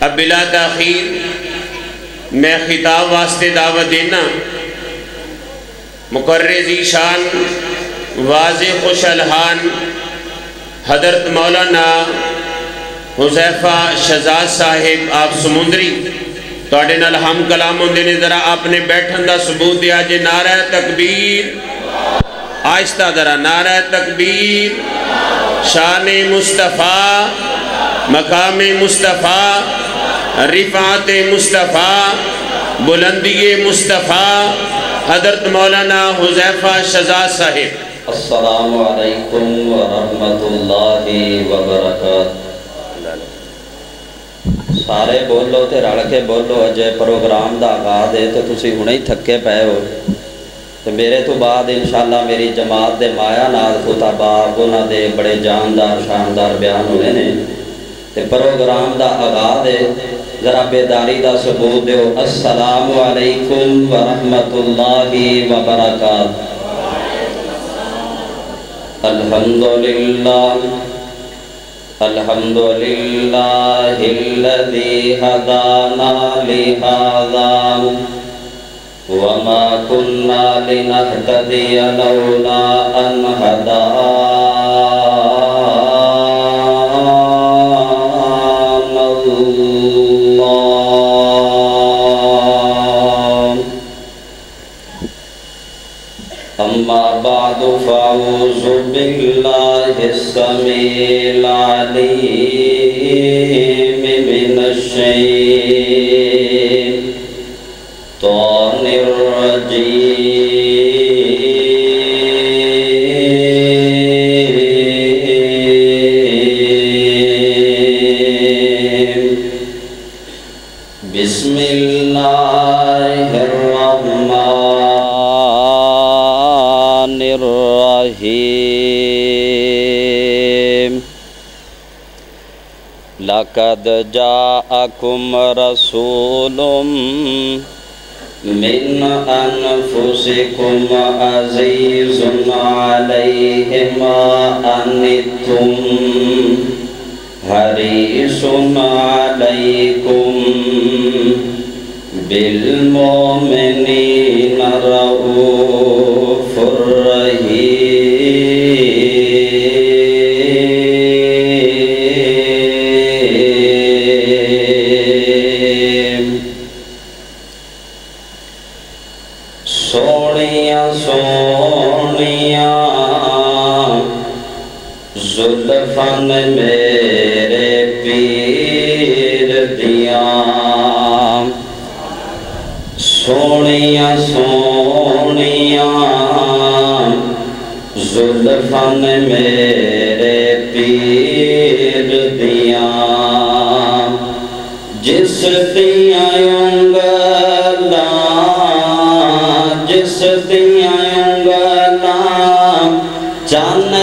اب بلا تاخیر میں خطاب واسطے دعوت دینا مقرر ذیشان واضح خوش الحان حضرت مولانا حذیفہ شہزاد صاحب آپ سمندری توڑے نال ہم کلام ہوندے نے ذرا آپ نے بیٹھن دا ثبوت دیا جے نعرہ تکبیر آہستہ ذرا نعرہ تکبیر شان مصطفیٰ مقام مصطفیٰ رفعت مصطفیٰ بلندی مصطفیٰ حضرت مولانا حذیفہ شہزاد صاحب۔ السلام علیکم ورحمۃ اللہ وبرکاتہ۔ سارے بولو تے رل کے بولو، اجے پروگرام دا آغاز ہے تو تسی ہنے ہی تھکے پئے ہو تے میرے تو بعد انشاءاللہ میری جماعت دے مایا نال خطبہ انہاں دے بڑے جاندار شاندار بیان ہونے نے تے پروگرام دا آغاز ہے، ذرا بیداری دا ثبوت دیو۔ السلام علیکم ورحمۃ اللہ وبرکاتہ۔ الحمدللہ الحمدللہ الذی ہدانا لہذا وما كنا لنهتدي لولا أن هدانا الله أما بعد فأعوذ بالله السميع العليم من الشيطان الرجيم بسم الله الرحمن الرحيم لقد جاءكم رسول من أنفسكم عزيز عليه ما عنتم حريص عليكم بالمؤمنين رؤوف رحيم۔ سونیاں سونیاں زلفن میرے پیر دیاں، سونیاں سونیاں زلفن میرے پیر دیاں، جس دیاں جس دیاں انگلاں چن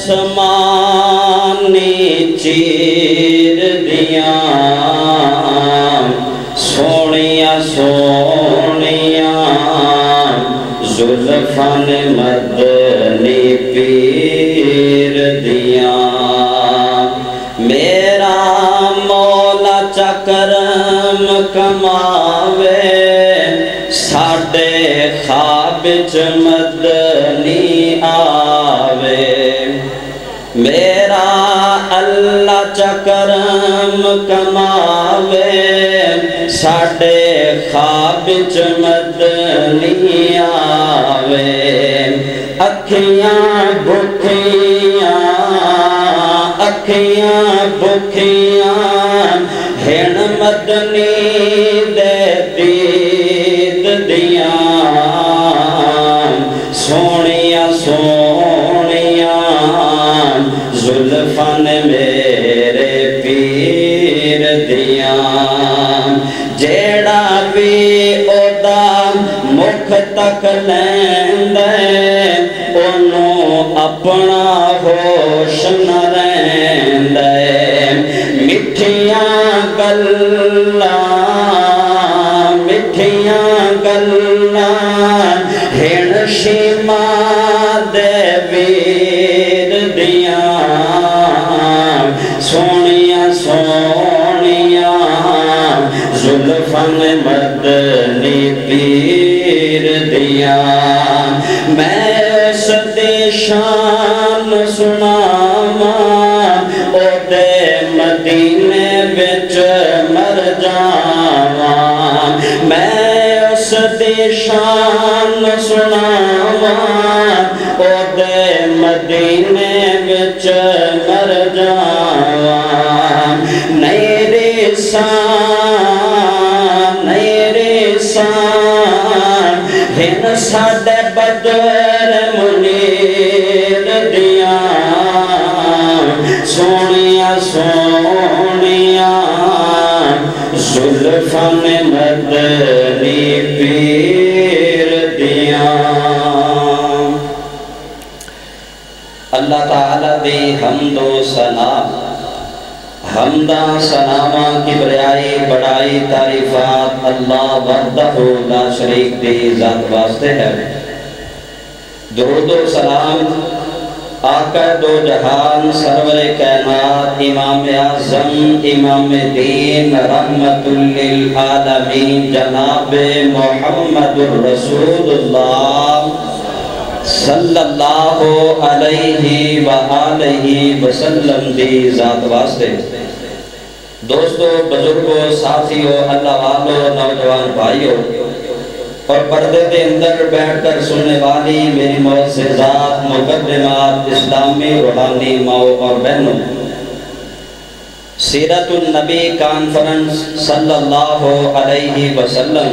اسمانی چیر دیاں، سونیاں سونیاں زلفن مدنی پیر دیاں، میرا مولا چکرم کماوے ساڈے خواب وچ مدنی آوے، میرا اللہ چکرم کماوے ساڈے خواب وچ مدنی آوے، اکھیاں بکھیاں ہن مدنی دے دید دیاں، سونیاں سونیاں زلفن میرے پیر دیاں، جیڑا بھی اودا مکھ تک لیندے اونوں اپنا ہوش نہ رہندے، مٹھیاں گلاں ہن شیما دے ویر دیاں، سونیاں سونیاں زلفن مدنی پیر دیا میں اس دی شان سناواں او دے مدینے وچ مر جاواں میں اس دی شان سناواں او دے مدینے وچ مر جاواں نیری سان ہن ساڈے بدر منیر دیاں سونیاں سونیاں زلفن مدنی پیر دیاں اللہ تعالیٰ دی حمد و ثنا حمداں ثناواں کبریائی بڑائی تعریفات اللہ وحدہ لا شریک دی ذات واسطے ہے درود و سلام آقا دو جہان سرور کائنات امام اعظم امام دین رحمت للعالمین جناب محمد الرسول اللہ صلی اللہ علیہ وآلہ وسلم دی ذات واسطے دوستو بزرگوں ساتھیوں اللہ والوں نوجوان بھائیوں اور پردے دے اندر بیٹھ کر سننے والی میری معززات مقدمات اسلامی روحانی ماؤں اور بہنوں سیرت النبی کانفرنس صلی اللہ علیہ وسلم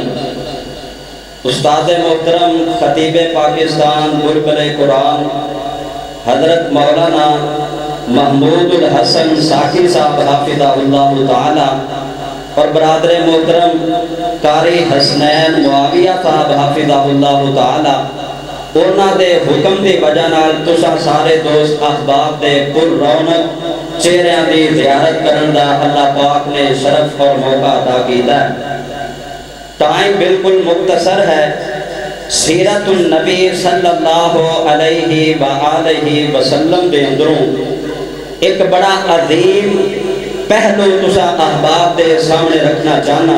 استاد محترم خطیب پاکستان بلبل قرآن حضرت مولانا محمود الحسن ساکھی صاحب حافظہ اللہ تعالی اور برادر محترم قاری حسنین معاویہ صاحب حافظہ اللہ تعالی اونا دے حکم دی وجہ نال تساں سارے دوست احباب دے پر رونق چہریاں دی زیارت کرن دا اللہ پاک نے شرف اور موقع عطا کیتا ہے ٹائم بالکل مختصر ہے سیرت النبی صلی اللہ علیہ وآلہ وسلم دے اندروں ایک بڑا عظیم پہلو تسا احباب دے سامنے رکھنا چاہنا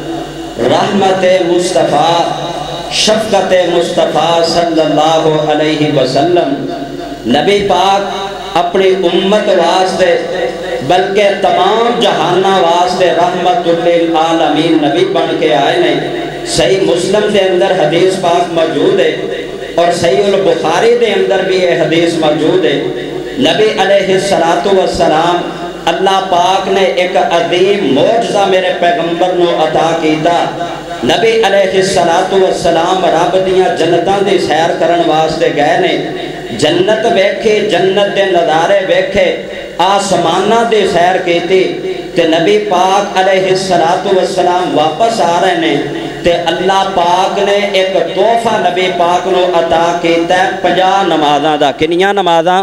رحمت مصطفیٰ شفقت مصطفیٰ صلی اللہ علیہ وسلم نبی پاک اپنی امت واسطے بلکہ تمام جہانہ واسطے رحمت للعالمین نبی بن کے آئے نہیں صحیح مسلم دے اندر حدیث پاک موجود ہے اور صحیح البخاری دے اندر بھی یہ حدیث موجود ہے نبی علیہ السلام اللہ پاک نے ایک عظیم معجزہ میرے پیغمبر نو عطا کیتا نبی علیہ السلام رب دیاں جنتاں دی سیر کرن واسطے گئے نے جنت ویکھے جنت دے نظارے ویکھے آسمانہ دے سیر کیتی تے نبی پاک علیہ السلام واپس آ رہے نے تے اللہ پاک نے ایک تحفہ نبی پاک نو عطا کیتا ہے 50 نمازاں دا کنیاں نمازاں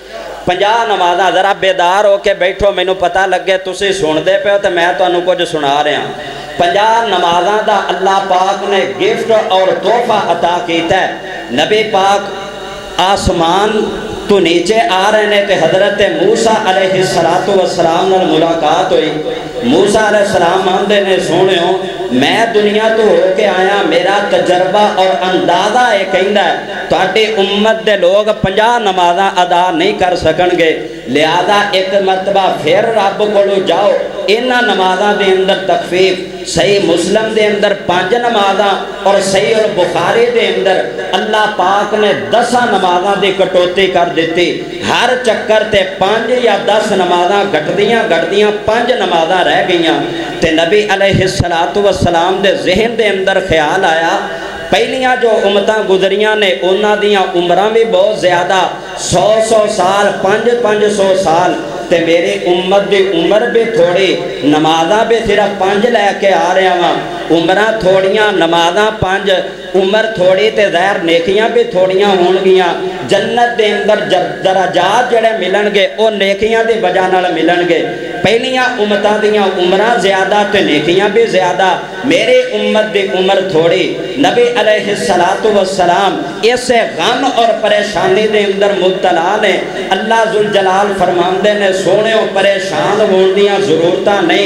50 نمازاں ذرا بیدار ہو کے بیٹھو میں نو پتہ لگے تسی سن دے پہ ہو تے میں تو انہوں کچھ سنا رہے ہیں 50 نمازاں دا اللہ پاک نے گفٹ اور تحفہ عطا کیتا ہے نبی پاک آسمان تو نیچے آ رہے نے تے حضرت موسیٰ علیہ السلام نے ملاقات ہوئی موسیٰ علیہ السلام آندے نے سونے ہوں میں دنیا تو ہو کے آیا میرا تجربہ اور اندازہ ایک کہندہ ہے تو آٹے امت دے لوگ 50 نمازاں ادا نہیں کر سکن گے لہذا ایک مرتبہ پھر رب کو جاؤ انہا نمازاں دے اندر تخفیف صحیح مسلم دے اندر 5 نمازاں اور صحیح البخاری دے اندر اللہ پاک نے 10 نمازاں دے کٹوتی کر دیتی ہر چکر تے 5 یا 10 نمازاں گھٹدیاں 5 نمازاں رہ گئیاں تے نبی علیہ السلام دے ذہن دے اندر خیال آیا پہلیاں جو امتاں گزریاں نے انہاں دیاں عمرہ بھی بہت زیادہ 100 سال 500 سال تے میری امت دی عمر بھی تھوڑی نمازاں بھی صرف 5 لے کے آ رہے ہیں عمرہ تھوڑیاں نمازاں 5 عمر تھوڑی تے ظاہر نیکیاں بھی تھوڑیاں ہون گیاں جنت دے اندر درجات جڑے ملن گے او نیکیاں دی وجہ نال ملن گے پہلیاں امتاں دیاں عمرہ زیادہ تے نیکیاں بھی زیادہ میری امت دی عمر تھوڑی نبی علیہ السلام اسے غم اور پریشانی دے اندر مبتلا نے اللہ ذوالجلال فرماندے نے سونے و پریشان ہوندیاں ضرورتاں نہیں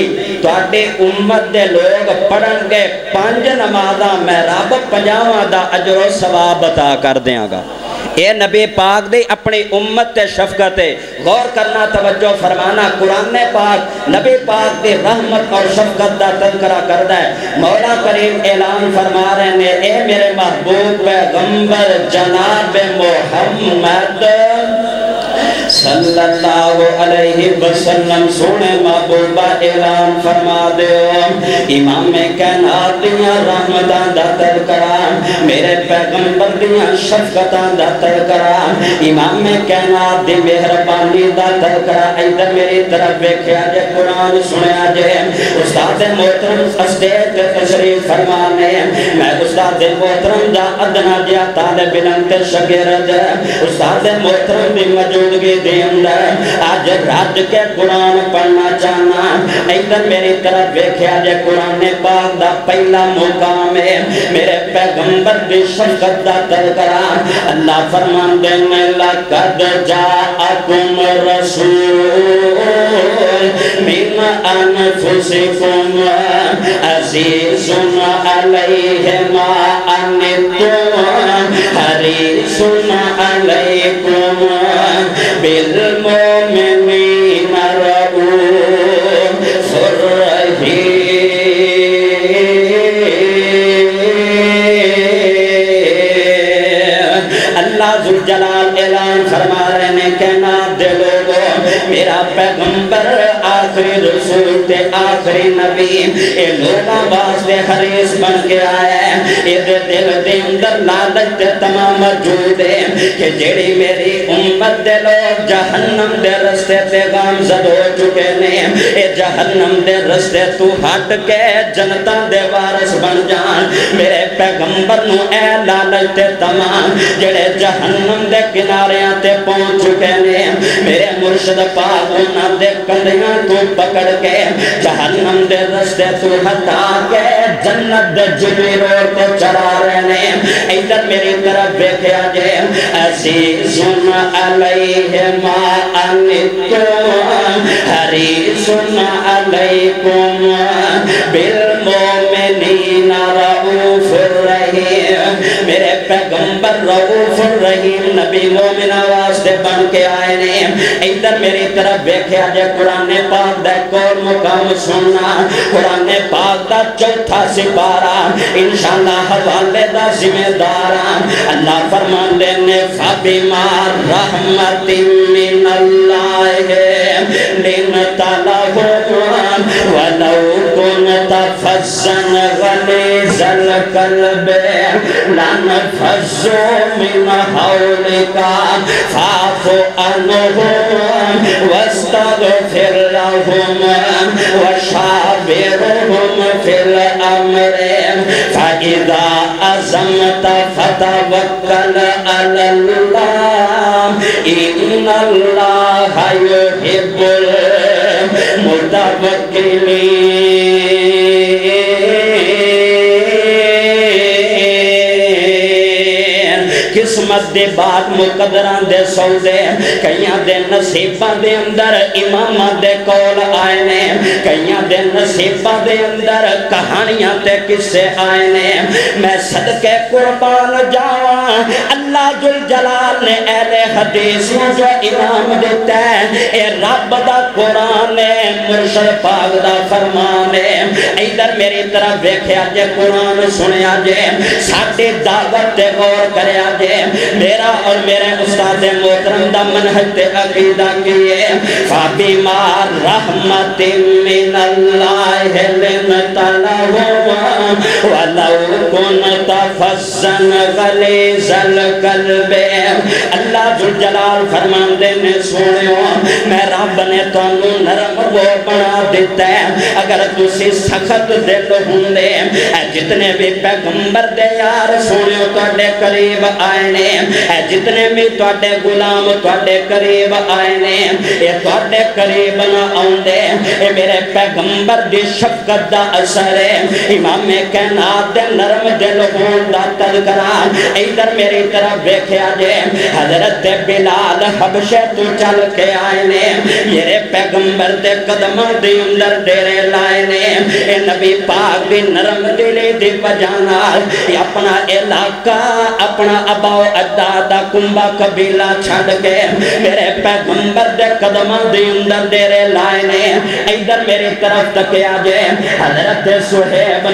تواڈی امت دے لوگ پڑھن گے 5 نمازاں میں رب 50 دا اجر و ثواب عطا کر دیاں گا۔ اے نبی پاک دی اپنی امت تے شفقت ہے، غور کرنا، توجہ فرمانا۔ قرآن پاک نبی پاک دی رحمت اور شفقت دا تذکرہ کردا ہے۔ مولا کریم اعلان فرما رہے ہیں، اے میرے محبوب پیغمبر جناب محمد صلی اللہ علیہ وسلم، سونے محبوبہ اعلان فرما دے، امام کائنات دیاں رحمتاں دا تذکرہ، میرے پیغمبر دیاں شفقتاں دا تذکرہ، امام کائنات دی مہربانی دا تذکرہ۔ ادھر میری طرف ویکھیا جے، قرآن سنیا جے، استاد محترم اسٹیج تے تشریف فرمانے، میں استاد محترم دا ادنا جیا طالب علم تے شاگرد، استاد محترم دی موجودگی دے اندر آج رات کے قرآن پڑھنا چاہنا۔ ادھر میری طرف ویکھیا جے، قرآن پاک دا پہلا مقام ہے میرے پیغمبر دی شفقت دا تذکرہ۔ اللہ فرماندے نے، لقد جاءکم رسول من انفسکم عزیز علیہ ما عنتم حریص علیکم بالمؤمنین رؤوف رحیم۔ اللہ ذوالجلال اعلان فرما رہے ہیں، کائنات دے لوگوں، میرا پیغمبر آخری رسول تے آخری نبی، اے لوگاں واسطے حریص بن کے آیا ہے۔ اے دل دے اندر لالچ تے تمام موجود ہے کہ جیڑی میری امت دے لوگ جہنم دے رستے تے گامزد ہو چکے نے، اے جہنم دے رستے تو ہٹ کے جنتاں دے وارث بن جان۔ میرے پیغمبر نو اے لالچ تے تمام جڑے جہنم دے کناریاں تے پہنچ چکے نے، میرے مرشد پاک انہاں دے کندیاں تو پکڑ کے جہنم دے رستے تو ہٹا کے جنت دے جبی روڈ تے چلا رہے نے۔ ادھر میری طرف ویکھیا جے، عزیز علیہ ما عنتم حریص علیکم بالمؤمنین رؤوف رحیم۔ میرے پیغمبر رؤوف الرحیم نبی مومن واسطے بن کے آئے نے۔ ادھر میری طرف ویکھیا جے، قرآن پاک دا ایک اور مقام سننا، قرآن پاک دا چوتھا سپارہ انشاءاللہ حوالے دا ذمہ داراں۔ اللہ فرماندے نے، فَبِمَا رَحْمَةٍ مِّنَ اللَّهِ لِنْتَ لَهُمْ وَلَوْ كُنْتَ فَظًّا غَلِيظَ الْقَلْبِ لَانفَضُّوا مِنْ حَوْلِكَ فَاعْفُ عَنْهُمْ وَاسْتَغْفِرْ لَهُمْ وَشَاوِرْهُمْ فِي الْأَمْرِ فَإِذَا عَزَمْتَ فَتَوَكَّلْ عَلَى اللَّهِ إِنَّ اللَّهَ يُحِبُّ الْمُتَوَكِّلِينَ۔ قسمت دے بعد مقدران دے سودے، کئیاں دے نصیبہ دے اندر امامہ دے کول آئے نے، کئیاں دے نصیبہ دے اندر کہانیاں تے قصے آئے نے۔ میں صدقے قربان جاواں، اللہ ذوالجلال نے اہل حدیث جو امام دیتا ہے، اے رب دا قرآن ہے، مرشد پاک دا فرمان ہے۔ ادھر میری طرف ویکھیا جے، قرآن سنیا جے، ساڈے دعوت تے غور کریا جے، میرا اور میرے استاد محترم دا منہج تے عقیدہ کیے۔ فَبِمَا رَحْمَةٍ مِّنَ اللَّهِ لِنْتَ لَهُمْ وَلَوْ كُنْتَ فَظًّا غَلِيظَ الْقَلْبِ۔ اللہ ذوالجلال فرماندے نے، سنیو میں رب نے تانوں نرم وہ بنا دیتا ہے، اگر تسی سخت دل ہوندے، جتنے بھی پیغمبر دے یار سنیو تواڈے قریب آئے نے، اے جتنے بھی تواڈے غلام تواڈے قریب آئے نے اے تواڈے قریب نہ آوندے اے میرے پیغمبر دی شفقت دا اثر ہے امام کائنات دے نرم دل ہون دا تذکرہ ادھر میری طرف ویکھیا جے حضرت بلال حبشے تو چل کے آئے نے میرے پیغمبر دے قدماں دے اندر ڈیرے لائے نے اے نبی پاک دی نرم دلی دی وجہ نال اپنا علاقہ اپنا ابا و اجداد دا کنبہ قبیلہ چھڑ کے میرے پیغمبر دے قدماں دے اندر ڈیرے لائے نے ادھر میری طرف تکیا جے حضرت صہیب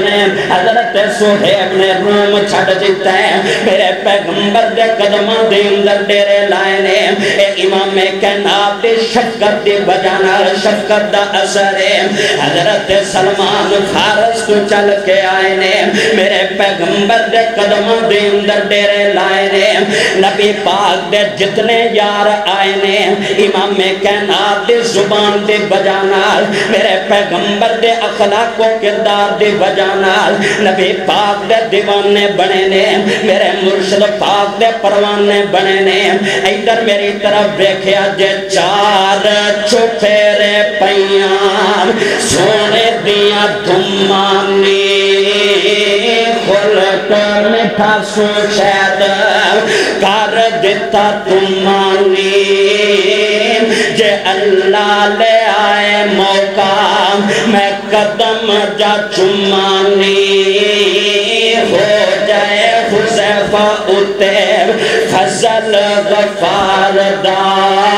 نے روم چھڑ جیتا ہے میرے پیغمبر دے قدماں دے اندر ڈیرے لائے نے اے امام کائنات دی شفقت دی وجہ نال شفقت دا اثر ہے حضرت سلمان فارس تو چل کے آئے نے میرے پیغمبر دے قدماں دے اندر ڈیرے لائے نے نبی پاک دے جتنے یار آئے نے امام کائنات دی زبان دی وجہ نال میرے پیغمبر دے اخلاق و کردار دی وجہ نال نبی پاک دے دیوانے بنے نے میرے مرشد پاک دے پروانے بنے نے ادھر میری طرف دیکھیا جے چار چوپیرے پیاں سونے دیا دھمانی خلق مٹھا سو شاید کر دیتا تمانی جے اللہ لے آئے موقع میں قدم جا چمانی ہو جائے حذیفہ اتر فضل غفار دا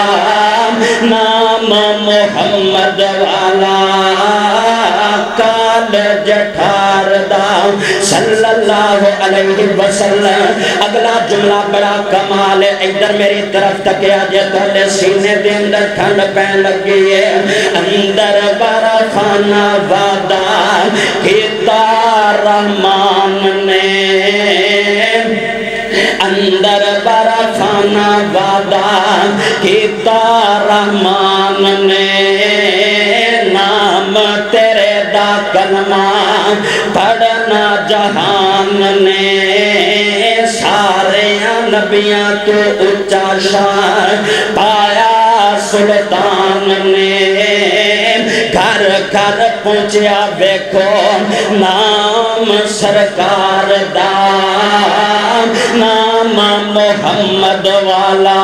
نام محمد والا کال جٹھار دا صلی اللہ علیہ وسلم اگلا جملہ بڑا کمال ہے ادھر میری طرف تکیا جے تھوڑے سینے دے اندر ٹھنڈ پین لگی ہے اندر بارا خانہ وعدہ کیتا رحمان نے اندر بارا خانہ وعدہ کیتا رحمان نے نام تیرے دا کلمہ پڑھنا جہان نے سارے نبیاں تو اچھا شان پایا سلطان نے گھر گھر پہنچیا ویکھو نام سرکار دا نام محمد والا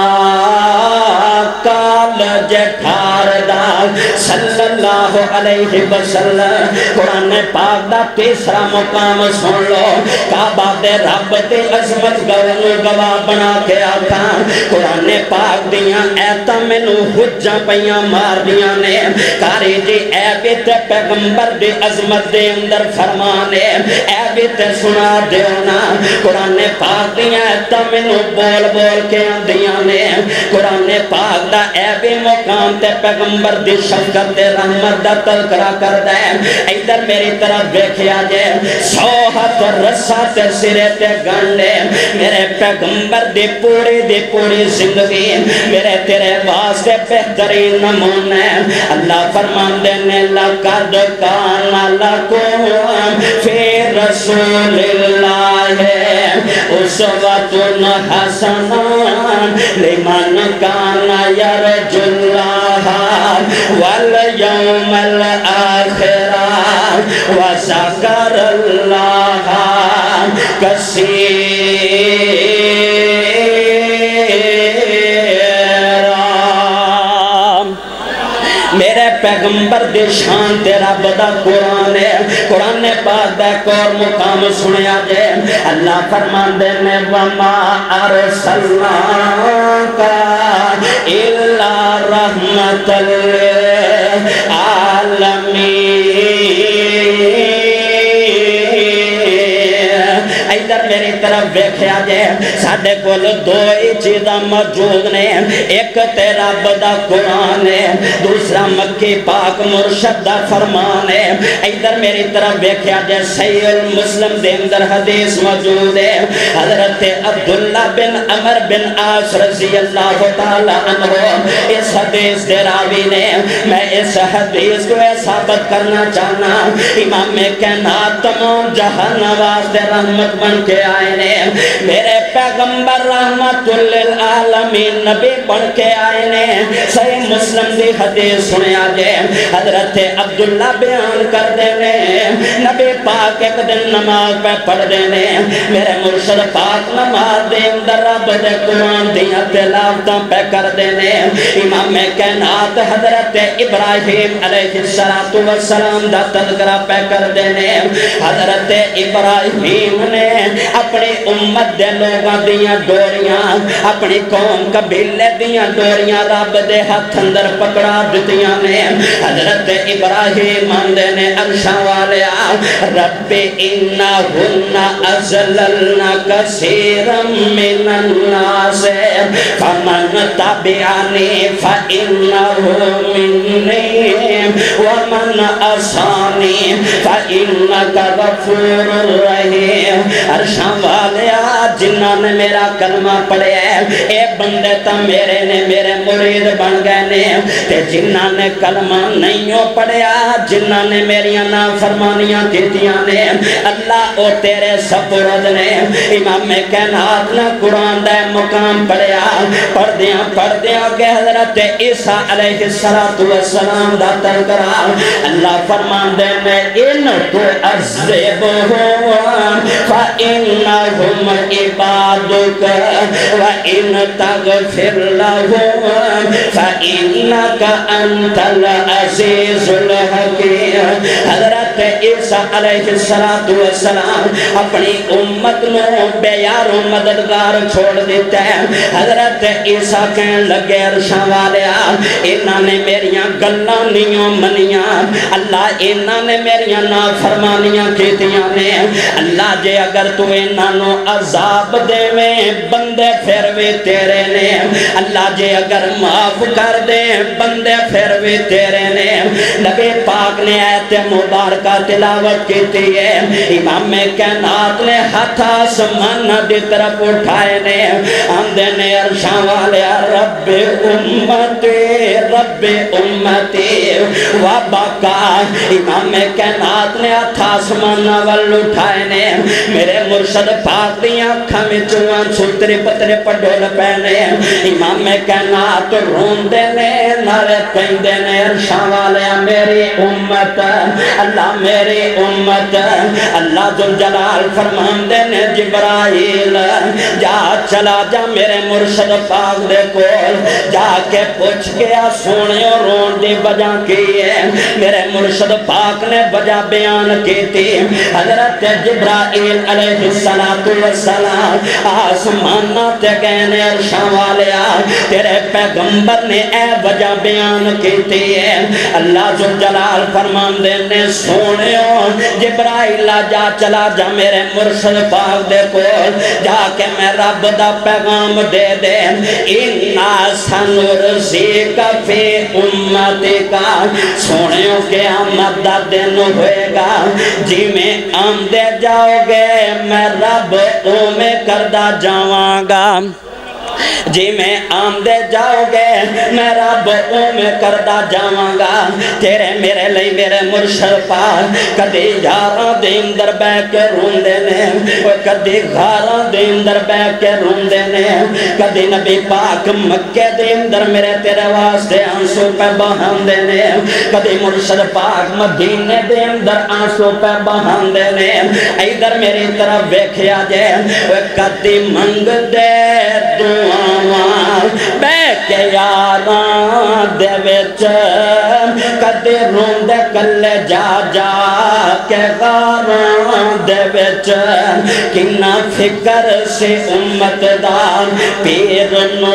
کال جٹھار دا صلی اللہ علیہ وسلم قرآن پاک دا تیسرا مقام سن لو کعبہ دے رب تے عظمت گواہ بنا کے آکھا قرآن پاک دیاں ایتا مینو حجاں پیاں مار دیاں نے کاری جی اے بیت پیغمبر دی عظمت دے اندر فرمانے اے بیت سنا دیونا قرآن پاک دیاں ایتا مینو بول بول کے دیاں نے قرآن پاک دا اے بے مقام تے پیغمبر دی شفقت تے رحمت دا تذکرہ کردا ہے ادھر میری طرف دیکھیا جے 100 ہاتھ رسا تے سرے تے گنڈے میرے پیغمبر دی پوری زندگی میرے تیرے واسطے بہترین نمونے اللہ فرماندے نے لقد کان لکم فی رسول اللہ اسوۃ حسنہ لمن کان یرجو اللہ والیوم الآخر وذکر اللہ کثیرا میرے پیغمبر دے شان تیرا بدا قرآن ہے قرآن پاک دا ایک اور مقام سنیا جے اللہ فرمان دے نے وما ارسلناک الا رحمت للعالمین ادھر میری طرف ویکھیا جے ساڈے کول دو ہی چیزاں موجود نے ایک تیرا بدا قرآن ہے دوسرا مکی پاک مرشد دا فرمان ہے ادھر میری طرف ویکھیا جے صحیح المسلم دے اندر حدیث موجود ہے حضرت عبداللہ بن عمر بن عاص رضی اللہ تعالی عنہ اس حدیث دے راوی نے میں اس حدیث کو ثابت کرنا چاہنا امام کائنات تمام جہان نواز دے رحمت بن کے آئے نے میرے پیغمبر رحمت للعالمین نبی بن کے آئے نے صحیح مسلم دی حدیث سنیا جے حضرت عبداللہ بیان کر دے نے نبی پاک ایک دن نماز پہ پڑھ دے نے میرے مرشد پاک نماز دے اندر رب دے قرآن دیاں تلاوتاں پہ کر دے نے امام کائنات حضرت ابراہیم علیہ السلام دا تذکرہ پہ کر دے نے حضرت ابراہیم نے اپنی امت دے لوگاں دیاں ڈوریاں اپنی قوم قبیلے دیاں ڈوریاں رب دے ہاتھ اندر پکڑا دتیاں نے حضرت ابراہیم آندے نے عرشاں والیا رب انہن ازللنا کثیرا من الناس فمن تبعنی فإنہ منی ومن عصانی فإنک غفور رحیم عرشاں والیا جنہاں نے میرا کلمہ پڑھے اے بندے تا میرے نے میرے مرید بن گئے نے تے جنہاں نے کلمہ نہیں پڑھیا جنہاں نے میریاں نافرمانیاں کیتیاں نے اللہ او تیرے سپرد نے امام کائنات نے قرآن دا مقام پڑھیا پڑھ دیاں کہ حضرت عیسیٰ علیہ السلام دا تذکرہ اللہ فرمان دے میں ان تو عذبہم فإنہم عبادک وإن تغفر لهم فإنك أنت العزيز الحكيم حضرت عیسیٰ علیہ السلام اپنی امت نو بے یار و مددگار چھوڑ دیتا ہے حضرت عیسیٰ کہنے لگے عرشاں والیا انہاں نے میریاں گلاں نہیں منیاں اللہ انہاں نے میریاں نافرمانیاں کیتیاں نے اللہ جے اگر تو انہاں نو عذاب دے میں بندے پھر بھی تیرے نے اللہ جے اگر معاف کر دے بندے پھر بھی تیرے نے نبی پاک نے آیت مبارکہ تلاوت کیتی ہے امام کائنات نے ہاتھ آسمان دی طرف اٹھائے نے آندے نے عرشاں والے رب امتی وبکا امام کائنات نے ہاتھ آسمان وال اٹھائے نے میرے مرشد پاک دیاں اکھاں وچوں آنسو پترے پڈول پہنے امام کائنات روندے نے نعرے کہندے نے عرشاں والے میری امت اللہ میری امت اللہ ذوالجلال فرماندے نے جبرائیل جا چلا جا میرے مرشد پاک دے کول جا کے پوچھ گیا سونے رون دی وجہ کی ہے میرے مرشد پاک نے وجہ بیان کی تھی حضرت جبرائیل علیہ السلام آسمانہ تے گئنے عرشاں والیا تیرے پیغمبر نے اے وجہ بیان کی تھی ہے اللہ ذوالجلال فرماندے نے سونےوں جبرائیل جا چلا جا میرے مرشد پاک دے کول جا کے میں رب دا پیغام دے دے اِنَّا سَنُرْسِيكَ فِي أُمَّتِكَ سونےوں کے آمد دا دن ہوئے گا جی میں آمدے جاؤ گے میں رب میں کردہ جاواں گا جی میں آمدے جاؤ گے میں رب میں کردہ جاواں گا تیرے میرے لئی میرے مرشد پاک کدی یاراں دے اندر بے کے روندے نے کدی غاراں دے اندر بے کے روندے نے کدی نبی پاک مکے دے اندر میرے تیرے واسطے آنسو پہ بہاندے نے کدی مرشد پاک مدینے دے اندر آنسو پہ بہاندے نے ادھر میری طرف ویکھیا جے کدی منگ دے بے کے یاراں دے وچ کدی روندے کلے جا جا کے غاراں دے وچ کنا فکر سے امت دار پیر نو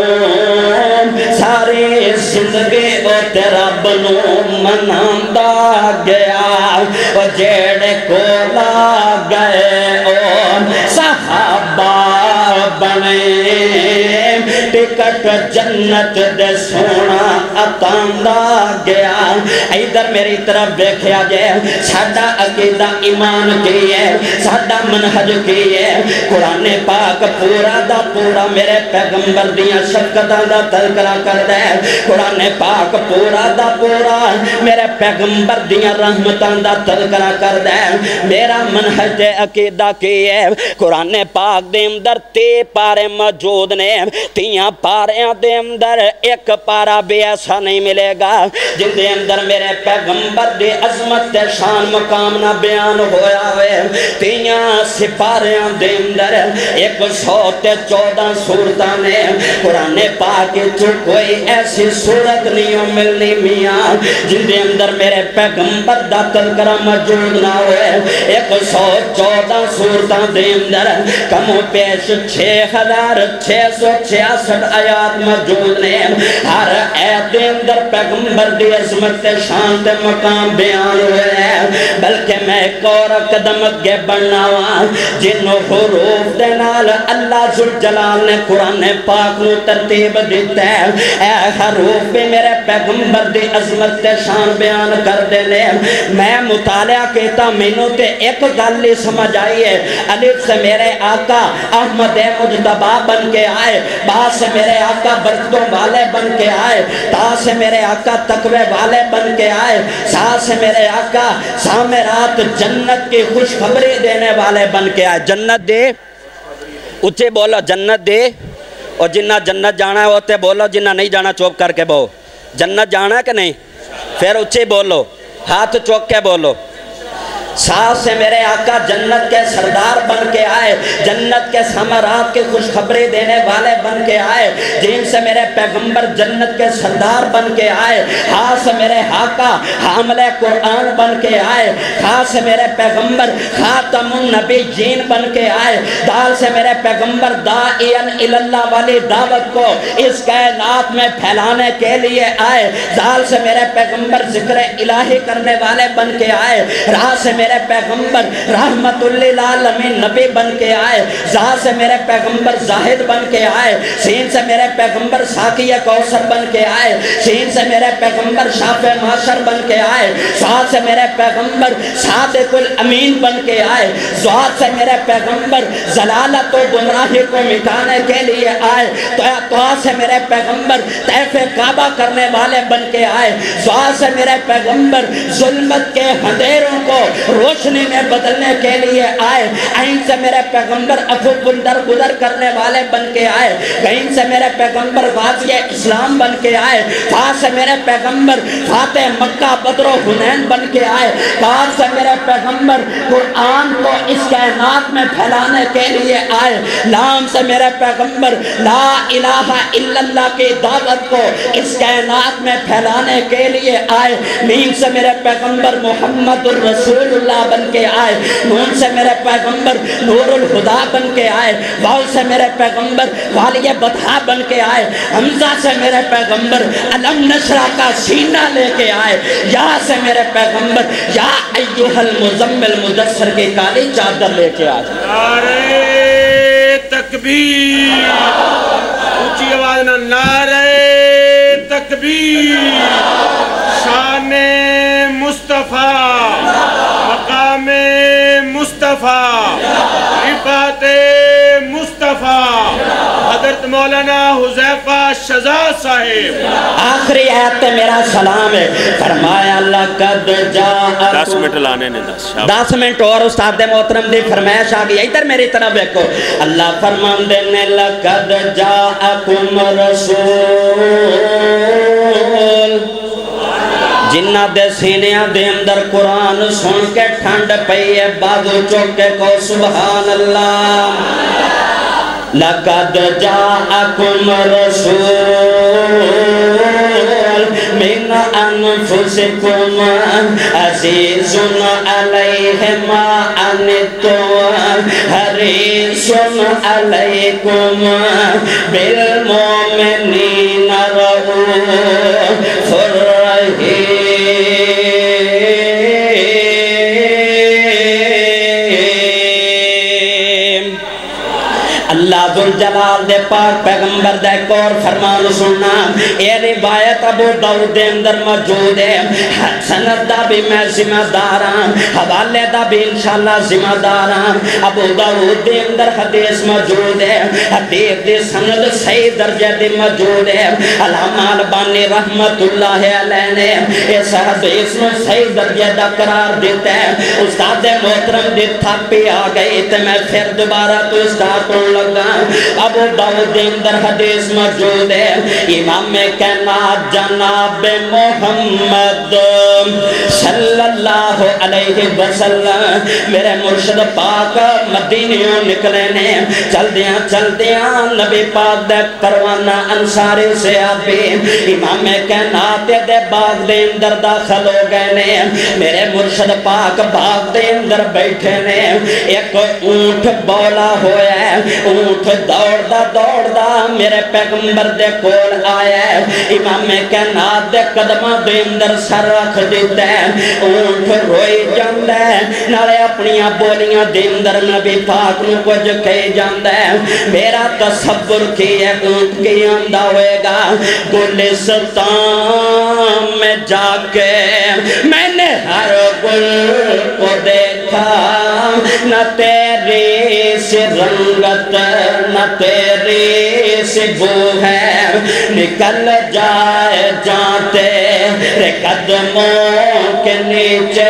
ساری زندگی او تے رب نو مناندا گیا او جیڑے کولا گئے او صحابہ بنے ٹکٹ جنت دے سونا اتاندا گیا ادھر میری طرف دیکھیا جائے ساڈا عقیدہ ایمان کی ہے ساڈا منہج کی ہے قرآن پاک پورا دا پورا میرے پیغمبر دیاں شفقتاں دا تذکرہ کردا ہے قرآن پاک پورا دا پورا میرے پیغمبر دیاں رحمتاں دا تذکرہ کردا ہے میرا منہج عقیدہ کی ہے قرآن پاک دے اندر 30 پارے موجود نے 30 پاریاں دے اندر ایک پارا بھی ایسا نہیں ملے گا جن دے اندر میرے پیغمبر دی عظمت دے شان مقام نہ بیان ہویا ہوئے 30 سپاریاں دے اندر 114 سورتاں نے قرآن پاک جو کوئی ایسی صورت نہیں ملنی میاں جن دے اندر میرے پیغمبر دا تذکرہ موجود نہ ہوئے 114 سورتاں دے اندر کم و پیش 6666 آیات موجود نے ہر آیت دے اندر پیغمبر دی عظمت شان تے مقام بیان ہوئے ہیں بلکہ میں ایک اور قدم اگے بڑھنا ہوا جنوں حروف دے نال اللہ ذوالجلال نے قرآن پاک نو ترتیب دیتا ہے اے حروف بھی میرے پیغمبر دی عظمت تے شان بیان کر دینے میں مطالعہ کہتا مینوں تے ایک گل ہی سمجھ آئی ہے الف سے میرے آقا احمد مجتبی بن کے آئے با سے میرے آقا برکتوں والے بن کے آئے تا سے میرے آقا تقوی والے بن کے آئے سا سے میرے آقا سامرات جنت کی خوشخبری دینے والے بن کے آئے جنت دے اچھے بولو جنت دے اور جنہ جنت جانا ہے ہوتے بولو جنہ نہیں جانا چوپ کر کے بہو جنت جانا ہے کہ نہیں پھر اچھے بولو ہاتھ چوک کے بولو ساتھ سے میرے آقا جنت کے سردار بن کے آئے جنت کے ثمرات کی خوشخبری دینے والے بن کے آئے جن سے میرے پیغمبر جنت کے سردار بن کے آئے ہاں سے میرے آقا حامل قرآن بن کے آئے ہاں سے میرے پیغمبر خاتم النبیین بن کے آئے دال سے میرے پیغمبر داعین اللہ والی دعوت کو اس کائنات میں پھیلانے کے لیے آئے دال سے میرے پیغمبر ذکر الہی کرنے والے بن کے آئے راہ سے میرے پیغمبر رحمت للعالمین نبی بن کے آئے زہر سے میرے پیغمبر زاہد بن کے آئے سین سے میرے پیغمبر ساقی کوثر بن کے آئے سین سے میرے پیغمبر شافع معاشر بن کے آئے سعاد سے میرے پیغمبر صادق الامین بن کے آئے زہر سے میرے پیغمبر ضلالت و گمراہی کو مٹانے کے لیے آئے تو سے میرے پیغمبر طیف کعبہ کرنے والے بن کے آئے زہر سے میرے پیغمبر ظلمت کے اندھیروں کو روشنی میں بدلنے کے لیے آئے عین سے میرے پیغمبر افق اندر گزر کرنے والے بن کے آئے غین سے میرے پیغمبر غازی اسلام بن کے آئے فا سے میرے پیغمبر فاتح مکہ بدر و حنین بن کے آئے کاف سے میرے پیغمبر قرآن کو اس کائنات میں پھیلانے کے لیے آئے لام سے میرے پیغمبر لا الہ الا اللہ کی دعوت کو اس کائنات میں پھیلانے کے لیے آئے میم سے میرے پیغمبر محمد الرسول اللہ بن کے آئے نون سے میرے پیغمبر نور الہدا بن کے آئے واو سے میرے پیغمبر والی بطحا بن کے آئے حمزہ سے میرے پیغمبر علم نشرہ کا سینہ لے کے آئے یا سے میرے پیغمبر یا ایوہ المزمل مدثر کی کالی چادر لے کے آئے نعرہ تکبیر اونچی آواز نہ نعرہ تکبیر شان مصطفیٰ مقام مصطفیٰ رفعت مصطفیٰ حضرت مولانا حذیفہ شہزاد صاحب آخری آیت پہ میرا سلام ہے فرمایا لقد جاءکم 10 منٹ لانے نے 10 منٹ اور استاد محترم دی فرمائش آگئی ادھر میری طرف دیکھو اللہ فرمان دینے لقد جاءکم رسول جنہ دے سینیاں دے اندر قرآن سن کے ٹھنڈ پئی ہے بازو چوکے کو سبحان اللہ لقد جاءکم رسول من انفسکم عزیز علیہ ما عنتم حریص علیکم بالمؤمنین رؤوف رحیم اللہ اللہ ذوالجلال دے پاک پیغمبر دے ایک اور فرمان سننا. اے روایت ابو داؤد دے اندر موجود ہے. سند دا بھی میں ذمہ دار ہاں, حوالے دا بھی انشاءاللہ ذمہ دار ہاں. ابو داؤد دے اندر حدیث موجود ہے, حدیث دی سند صحیح درجے دی موجود ہے. علامہ البانی رحمت اللہ علیہ نے اس حدیث میں صحیح درجے دا قرار دیتا ہے. استاد محترم دی تھاپی آ گئی تے میں پھر دوبارہ تو اسٹارٹ ہونے لگا. ابو داؤد دے اندر حدیث موجود ہے. امام کائنات جناب محمد صلی اللہ علیہ وسلم میرے مرشد پاک مدینیوں نکلے نے. چلدیاں چلدیاں نبی پاک دے پروانہ انصاری سے آبی امام کائنات دے باغ دے اندر داخل ہو گئے نے. میرے مرشد پاک باغ دے اندر بیٹھے نے. ایک اونٹ بولا ہویا ہے. اونٹ دوڑدا دوڑدا میرے پیغمبر دے کول آیا ہے. امام کائنات دے قدماں دے اندر سر رکھ دیتا ہے. اونٹ روئی جاندا ہے, نالے اپنیاں بولیاں دے اندر نبی پاک نو کچھ کہے جاندا ہے. میرا تصور کی ہے اونٹ کی آندا ہوئے گا. گلستان میں جا کے میں نے ہر گل کو دیکھا, نہ تیری سی رنگت نہ تیری سی بو ہے. نکل جائے جانتے رے قدموں کے نیچے,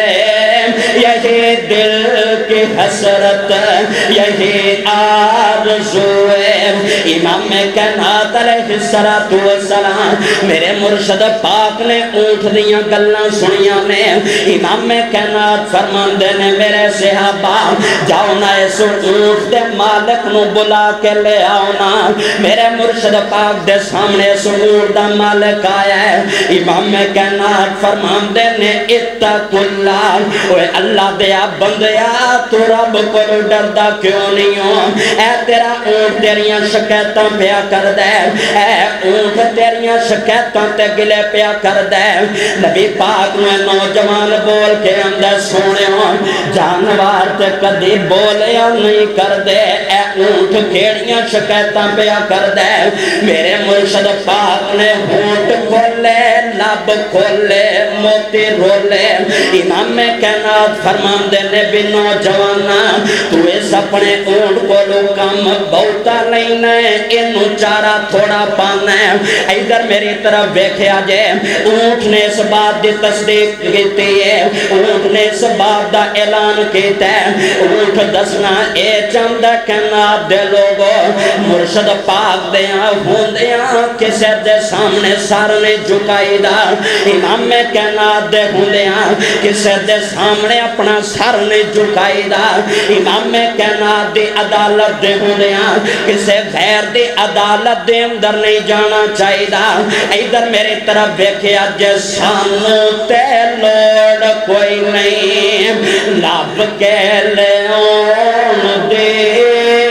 یہی دل کی حسرت یہی آرزو ہے. امام کائنات علیہ السلام میرے مرشد پاک نے اونٹ دیاں گلاں سنیاں نے. امام کائنات فرماندے نے میرے صحابہ جاؤ نا اس اونٹ دے مالک نو بلا کے لے آؤ نا. میرے مرشد پاک دے سامنے اس اونٹ دا مالک آیا ہے. امام کائنات فرماندے نے اتق اللہ, اوے اللہ دیا بندیا تو رب کو ڈردا کیوں نہیں ہو؟ اے تیرا اونٹ تیریاں شکایتاں پیا کر دے, اے اونٹ تیریاں شکایتاں تے گلے پیا کر دے. نبی پاک نے نوجوان بول کے اندر سونے جانوار تے کدی بولیا نہیں کر دے, اے اونٹ کیڑیاں شکایتاں پیا کر دے. میرے مرشد پاک نے ہونٹ کھولے, لب کھولے, موتی رولے. امام کائنات فرماندے نے بھی نوجوانا تو اس اپنے اونٹ کو لو کم بہتا نہیں ہے, انو چارہ تھوڑا پانا ہے. ادھر میری طرف دیکھیا جے, اونٹ نے اس بات دی تصدیق کیتی ہے, اونٹ نے اس بات دا اعلان کیتا ہے. اونٹ دسنا اے چند کائنات دے لوگو مرشد پاک دیاں ہوندیاں کسے دے سامنے سر نہیں جھکائی دا. امام کائنات دے ہوندیاں کسے دے سامنے اپنا سر نہیں جھکائی دا. امام کائنات دی عدالت دے ہوندیاں کسے غیر دی عدالت دے اندر نہیں جانا چاہی دا. ادھر میری طرف دیکھیا جے سانو تے لوڑ کوئی نہیں, لب کے لے اون دے,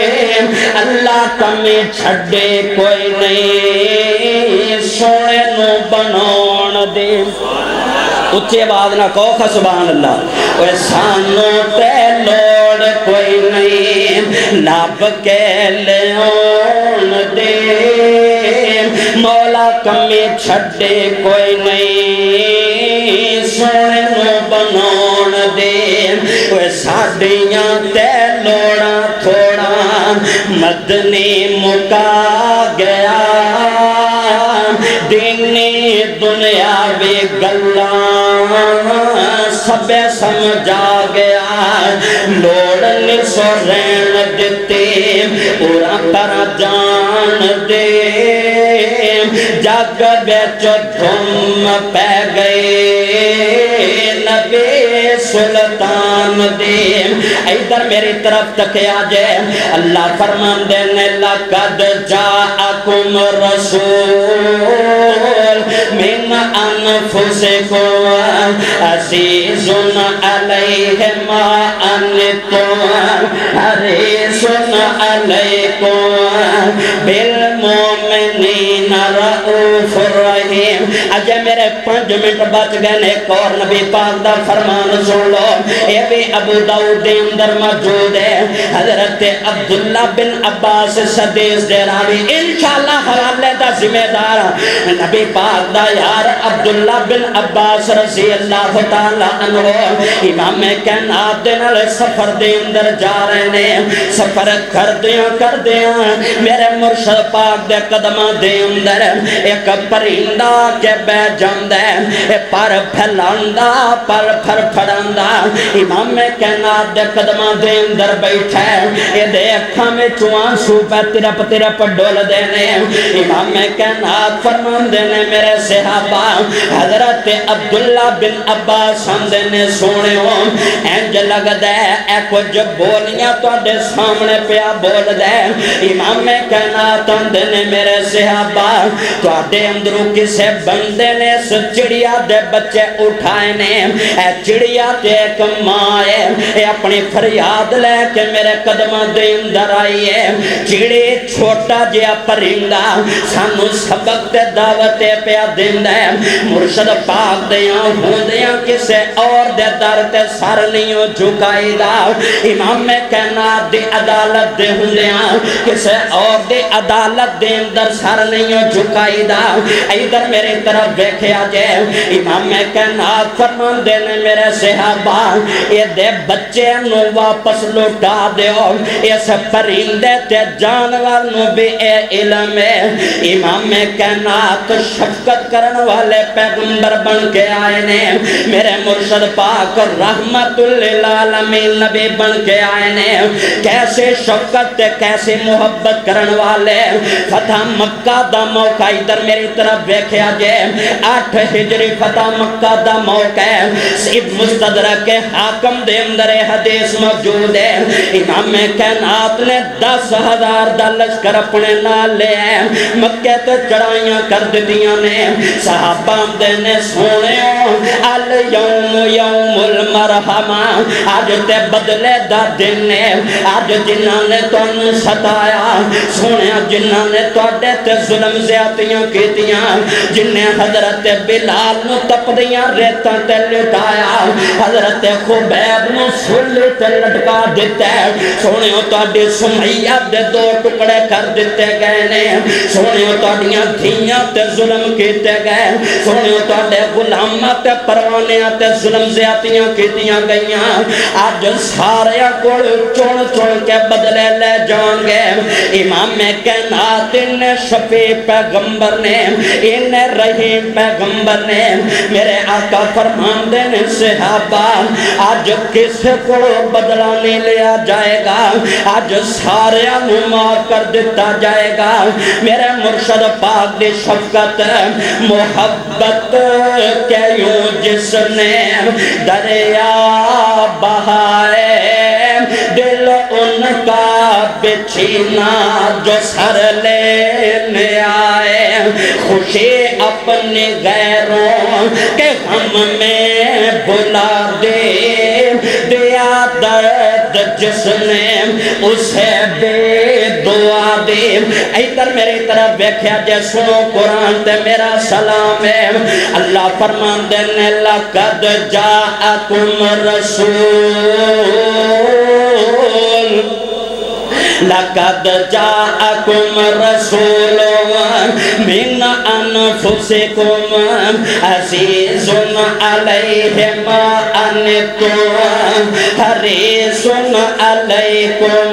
اللہ کمی چھڑے کوئی نہیں, سونے نو بنون دے. اچھے آواز نہ کہو سبحان اللہ. اوے سانو تے لوڑ کوئی نہیں, لب کے لیون دے, مولا کمی چھڑے کوئی نہیں, سونے نو بنون دے. اوے ساڑیاں تے لوڑا تھوڑا مدنی مکا گیا, دینی دنیاوی گلاں سب سمجھا گیا. لوڑ سو رین دیتے پورا پر جان دے, جگ بیچ دھم پہ گئے نبی سلطان دے. ادھر میری طرف تکیا جے, اللہ فرمان دینے لقد جاءکم رسول من انفسکم عزیز علیہ ما انتم حریص علیکم بالمؤمنین رؤوف رحیم. اجے میرے 5 منٹ بچ گئے نے ایک اور نبی پاک دا فرمان سن لو اے بھی ابو داؤد دے اندر موجود ہے حضرت عبداللہ بن عباس حدیث دے راوی انشاءاللہ حوالے دا ذمہ دار نبی پاک دا یار عبداللہ بن عباس رضی اللہ تعالی عنہ امام کائنات دے نال سفر دے اندر جا رہے نے سفر کر دیاں میرے مرشد پاک دے قدماں دے اندر ایک پرندہ کے بے جاندہ ہے پر پھیلاندا پر پھر پھڑاندا امام کائنات دے قدماں دے اندر بیٹھا ہے اے دے اکھاں میں چوان سوپے ترپ ترپ ڈول دینے امام کائنات فرمان دینے میرے صحابہ حضرت عبداللہ بن عباس ہم دینے سونے ہوں انج لگ دے اے کچھ بولیاں تو دے سامنے پیا بول دے امام کائنات ہم دینے میرے صحابہ تو دے اندروں کسے بندے نے اس چڑیا دے بچے اٹھائے نے اے چڑیا تے ایک ماں ہے اے اپنی فریاد لے کے میرے قدمہ دے اندر آئی ہے چڑی چھوٹا جیا پرندہ سانو سبق دے دعوتے پیا دن دے مرشد پاک دیاں ہوں دیاں کسے اور دے در تے سر نہیں جھکائی دا امام کائنات دی عدالت دے ہوں دیاں کسے اور دے عدالت دے اندر سر نہیں جھکائی دا ایدر میری طرف بیکھے آجے امام کائنات فرمان دینے میرے صحابہ یہ دے بچے نو واپس لوٹا دیو اس پرندے تے جانور نو بھی اے علم ہے امام کائنات شفقت کرن والے پیغمبر بن کے آئے نے میرے مرشد پاک رحمت للعالمین نبی بن کے آئے نے کیسے شفقت تے کیسے محبت کرن والے فتح مکہ دا موقع ادھر میری طرف بیکھے آجے 8 ہجری فتح مکہ دا موقع ہے سیب مستدرک حاکم دے اندر حدیث موجود ہے امام کائنات نے 10,000 دا لشکر اپنے نال لے ہیں مکہ تے چڑھائیاں کر دیاں نے صحابہ دینے سونے الیوم یوم المرحمہ آج تے بدلے دا دن نے آج جنہاں نے تو انہوں ستایا سونے جنہاں نے تو اڈے تے ظلم زیادتیاں کیتیاں جنہیں حضرت بلال نو تپ دیاں ریتاں تے لٹایا حضرت خبیب نو سلی تے لٹکا دیتے سونے تو اڈی سمیہ دے 2 ٹکڑے کر دیتے گئے نے سونے تو اڈیاں دھیاں تے ظلم کیتے گئے سونے تو اڈے غلامہ تے پروانیاں تے ظلم زیادتیاں کیتیاں گئیاں آج سارے کوڑ چون چون کے بدلے لے جان گے امام کائنات نے شفیع پیغمبر نے انہیں رحیم پیغمبر نے میرے آقا فرمان دینے صحابہ آج کس کو بدلہ نہیں لیا جائے گا آج سارے معاف کر دیتا جائے گا میرے مرشد پاک دی شفقت محبت کے یوں جس نے دریا بہائے دل ان کا بچھینا جو سر لینے آئے خوشی اپنی غیروں کے غم میں بلا دے دیا درد جس نے اسے بے دعا دے ایدر میری طرف بیکھیا جے سنو قرآن تے میرا سلام ہے اللہ فرمان دینے لقد جاءکم رسول لقد جاءکم رسول من انفسکم عزیز علیہ ما انتم حریص علیکم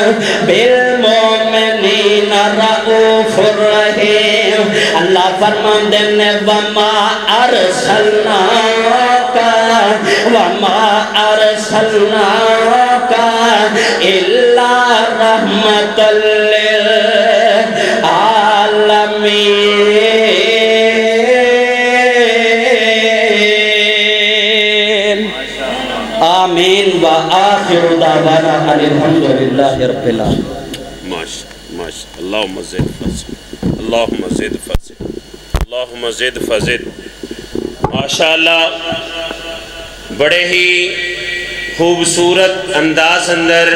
بالمؤمنین رؤوف الرحیم اللہ فرمان دینے وما ارسلناک الا رحمت للعالمین آمین و آخر دعوانا الحمدللہ رب العالمین ماشاء اللہم زد فزد اللہم زد فزد اللہم زد فزد ماشاءاللہ بڑے ہی خوبصورت انداز اندر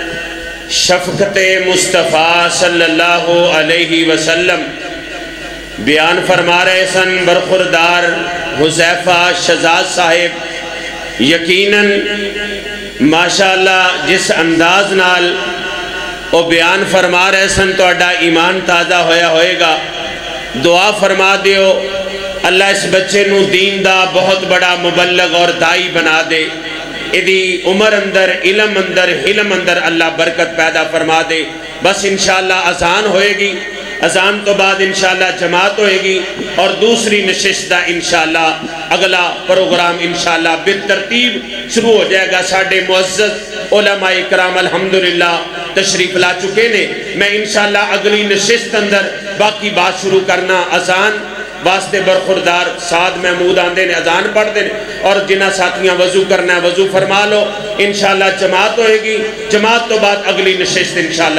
شفقت مصطفیٰ صلی اللہ علیہ وسلم بیان فرما رہے سن برخوردار حذیفہ شہزاد صاحب، یقیناً ماشاءاللہ جس انداز نال وہ بیان فرما رہے سن تو اڈا ایمان تازہ ہویا ہوئے گا۔ دعا فرما دیو اللہ اس بچے نو دین دا بہت بڑا مبلغ اور دائی بنا دے، ادھی عمر اندر علم اندر حلم اندر اللہ برکت پیدا فرما دے۔ بس انشاءاللہ اذان ہوئے گی، اذان تو بعد انشاءاللہ جماعت ہوئے گی، اور دوسری نشست دا انشاءاللہ اگلا پروگرام انشاءاللہ بالترتیب شروع ہو جائے گا۔ ساڑھے معزز علماء اکرام الحمدللہ تشریف لا چکے نے، میں انشاءاللہ اگلی نشست اندر باقی بات شروع کرنا۔ اذان واسطے برخوردار سعد محمود آندے نے اذان پڑھ دے اور جنہ ساتھیاں وضو کرنا ہے وضو فرما لو، انشاءاللہ جماعت ہوئے گی، جماعت تو بعد اگلی نشست انشاءاللہ